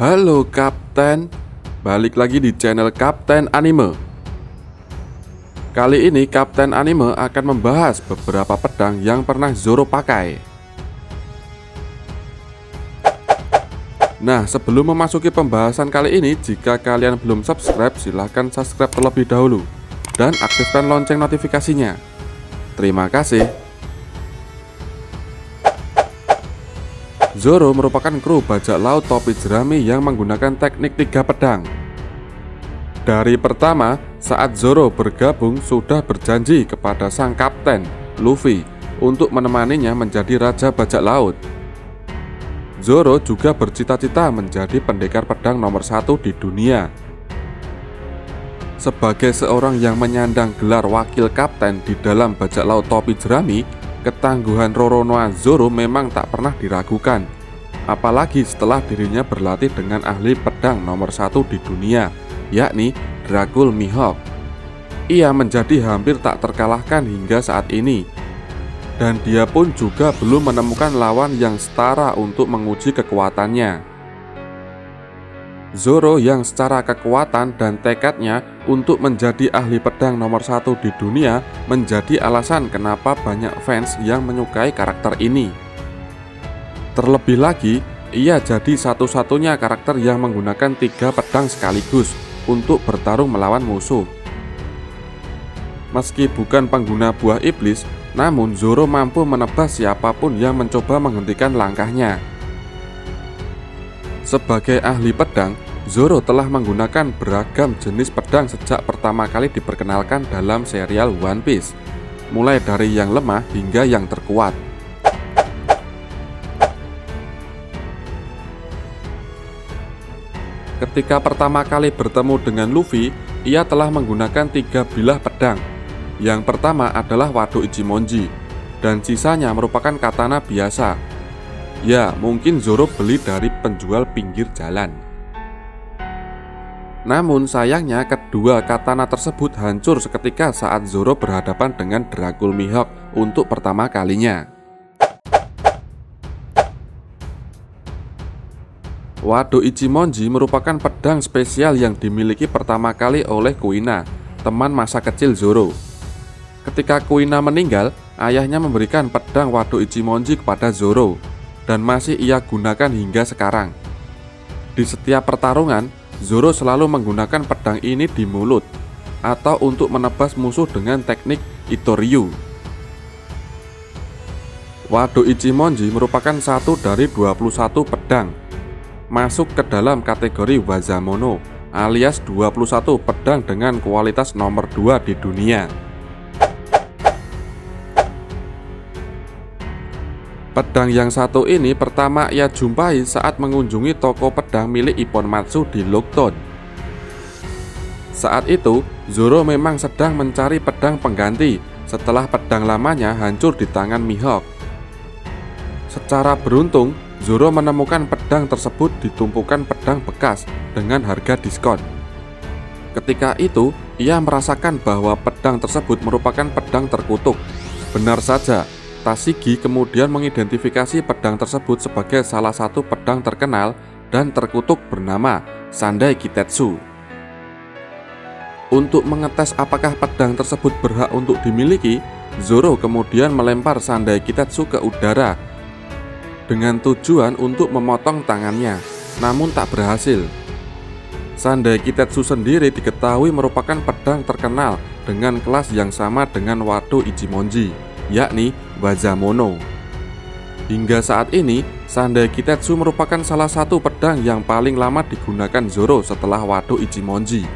Halo Kapten, balik lagi di channel Kapten Anime. Kali ini Kapten Anime akan membahas beberapa pedang yang pernah Zoro pakai. Nah, sebelum memasuki pembahasan kali ini, jika kalian belum subscribe, silahkan subscribe terlebih dahulu dan aktifkan lonceng notifikasinya. Terima kasih. Zoro merupakan kru bajak laut topi jerami yang menggunakan teknik 3 pedang. Dari pertama, saat Zoro bergabung sudah berjanji kepada sang kapten, Luffy, untuk menemaninya menjadi raja bajak laut. Zoro juga bercita-cita menjadi pendekar pedang nomor 1 di dunia. Sebagai seorang yang menyandang gelar wakil kapten di dalam bajak laut topi jerami, ketangguhan Roronoa Zoro memang tak pernah diragukan, apalagi setelah dirinya berlatih dengan ahli pedang nomor 1 di dunia, yakni Dracul Mihawk. Ia menjadi hampir tak terkalahkan hingga saat ini, dan dia pun juga belum menemukan lawan yang setara untuk menguji kekuatannya. Zoro yang secara kekuatan dan tekadnya untuk menjadi ahli pedang nomor 1 di dunia menjadi alasan kenapa banyak fans yang menyukai karakter ini. Terlebih lagi, ia jadi satu-satunya karakter yang menggunakan 3 pedang sekaligus untuk bertarung melawan musuh. Meski bukan pengguna buah iblis, namun Zoro mampu menebas siapapun yang mencoba menghentikan langkahnya. Sebagai ahli pedang, Zoro telah menggunakan beragam jenis pedang sejak pertama kali diperkenalkan dalam serial One Piece, mulai dari yang lemah hingga yang terkuat. Ketika pertama kali bertemu dengan Luffy, ia telah menggunakan 3 bilah pedang. Yang pertama adalah Wado Ichimonji, dan sisanya merupakan katana biasa. Ya, mungkin Zoro beli dari penjual pinggir jalan. Namun sayangnya kedua katana tersebut hancur seketika saat Zoro berhadapan dengan Dracul Mihawk untuk pertama kalinya. Wado Ichimonji merupakan pedang spesial yang dimiliki pertama kali oleh Kuina, teman masa kecil Zoro. Ketika Kuina meninggal, ayahnya memberikan pedang Wado Ichimonji kepada Zoro, dan masih ia gunakan hingga sekarang. Di setiap pertarungan, Zoro selalu menggunakan pedang ini di mulut atau untuk menebas musuh dengan teknik Itoryu. Wado Ichimonji merupakan satu dari 21 pedang, masuk ke dalam kategori Wazamono, alias 21 pedang dengan kualitas nomor 2 di dunia. Pedang yang satu ini pertama ia jumpai saat mengunjungi toko pedang milik Ippon-matsu di Lockton. Saat itu, Zoro memang sedang mencari pedang pengganti setelah pedang lamanya hancur di tangan Mihawk. Secara beruntung, Zoro menemukan pedang tersebut di tumpukan pedang bekas dengan harga diskon. Ketika itu, ia merasakan bahwa pedang tersebut merupakan pedang terkutuk. Benar saja, Tashigi kemudian mengidentifikasi pedang tersebut sebagai salah satu pedang terkenal dan terkutuk bernama Sandai Kitetsu. Untuk mengetes apakah pedang tersebut berhak untuk dimiliki, Zoro kemudian melempar Sandai Kitetsu ke udara dengan tujuan untuk memotong tangannya, namun tak berhasil. Sandai Kitetsu sendiri diketahui merupakan pedang terkenal dengan kelas yang sama dengan Wado Ichimonji, yakni Wazamono. Hingga saat ini, Sandai Kitetsu merupakan salah satu pedang yang paling lama digunakan Zoro setelah Wado Ichimonji.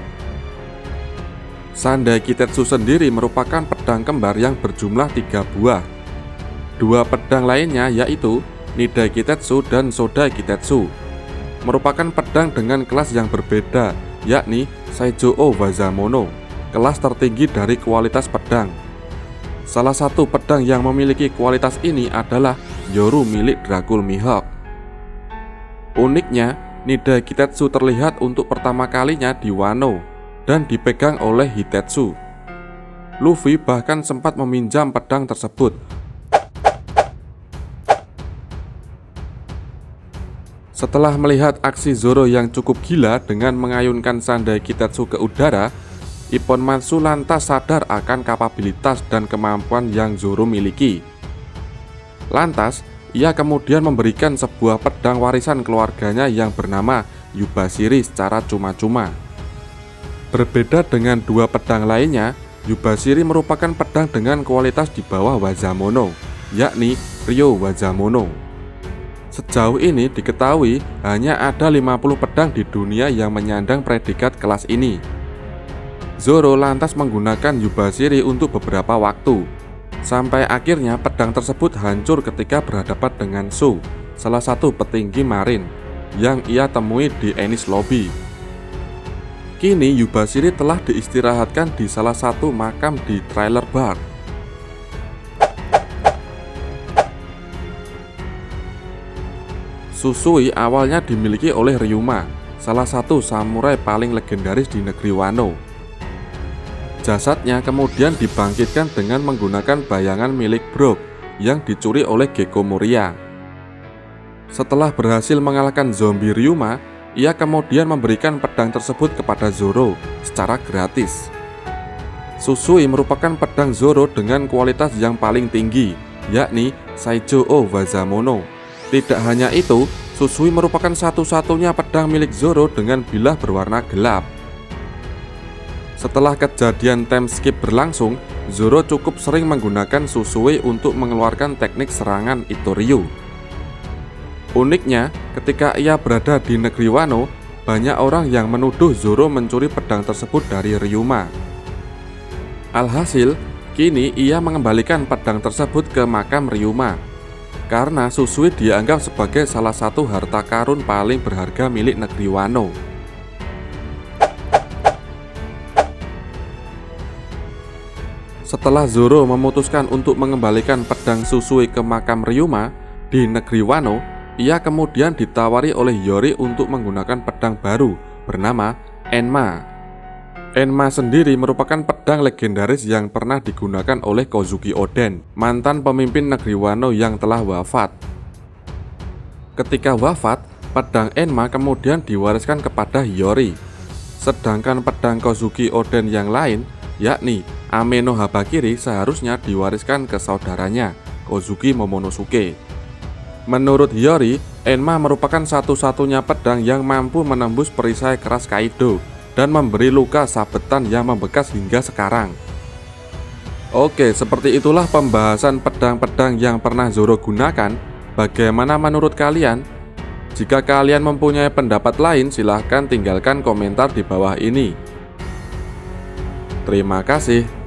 Sandai Kitetsu sendiri merupakan pedang kembar yang berjumlah 3 buah. 2 pedang lainnya yaitu Nidai Kitetsu dan Sodai Kitetsu merupakan pedang dengan kelas yang berbeda, yakni Saijō Wazamono, kelas tertinggi dari kualitas pedang. Salah satu pedang yang memiliki kualitas ini adalah Yoru milik Dracul Mihawk. Uniknya, Nidai Kitetsu terlihat untuk pertama kalinya di Wano dan dipegang oleh Hitetsu. Luffy bahkan sempat meminjam pedang tersebut. Setelah melihat aksi Zoro yang cukup gila dengan mengayunkan Sandai Kitetsu ke udara, Ipponmatsu lantas sadar akan kapabilitas dan kemampuan yang Zoro miliki. Lantas, ia kemudian memberikan sebuah pedang warisan keluarganya yang bernama Yubashiri secara cuma-cuma. Berbeda dengan dua pedang lainnya, Yubashiri merupakan pedang dengan kualitas di bawah Wazamono, yakni Ryo Wazamono. Sejauh ini diketahui hanya ada 50 pedang di dunia yang menyandang predikat kelas ini. Zoro lantas menggunakan Yubashiri untuk beberapa waktu, sampai akhirnya pedang tersebut hancur ketika berhadapan dengan Sou, salah satu petinggi marin yang ia temui di Enies Lobby. Kini Yubashiri telah diistirahatkan di salah satu makam di Trailer Park. Susui awalnya dimiliki oleh Ryuma, salah satu samurai paling legendaris di negeri Wano. Jasadnya kemudian dibangkitkan dengan menggunakan bayangan milik Brook yang dicuri oleh Gekko Moria. Setelah berhasil mengalahkan zombie Ryuma, ia kemudian memberikan pedang tersebut kepada Zoro secara gratis. Susui merupakan pedang Zoro dengan kualitas yang paling tinggi, yakni Saijō Wazamono. Tidak hanya itu, Susui merupakan satu-satunya pedang milik Zoro dengan bilah berwarna gelap. Setelah kejadian time skip berlangsung, Zoro cukup sering menggunakan Susui untuk mengeluarkan teknik serangan Itoryu. Uniknya, ketika ia berada di negeri Wano, banyak orang yang menuduh Zoro mencuri pedang tersebut dari Ryuma. Alhasil, kini ia mengembalikan pedang tersebut ke makam Ryuma, karena Susui dianggap sebagai salah satu harta karun paling berharga milik negeri Wano. Setelah Zoro memutuskan untuk mengembalikan pedang Susui ke makam Ryuma di negeri Wano, ia kemudian ditawari oleh Yori untuk menggunakan pedang baru bernama Enma. Enma sendiri merupakan pedang legendaris yang pernah digunakan oleh Kozuki Oden, mantan pemimpin negeri Wano yang telah wafat. Ketika wafat, pedang Enma kemudian diwariskan kepada Hiyori. Sedangkan pedang Kozuki Oden yang lain, yakni Ame no Habakiri, seharusnya diwariskan ke saudaranya, Kozuki Momonosuke. Menurut Hiyori, Enma merupakan satu-satunya pedang yang mampu menembus perisai keras Kaido dan memberi luka sabetan yang membekas hingga sekarang. Oke, seperti itulah pembahasan pedang-pedang yang pernah Zoro gunakan. Bagaimana menurut kalian? Jika kalian mempunyai pendapat lain, silahkan tinggalkan komentar di bawah ini. Terima kasih.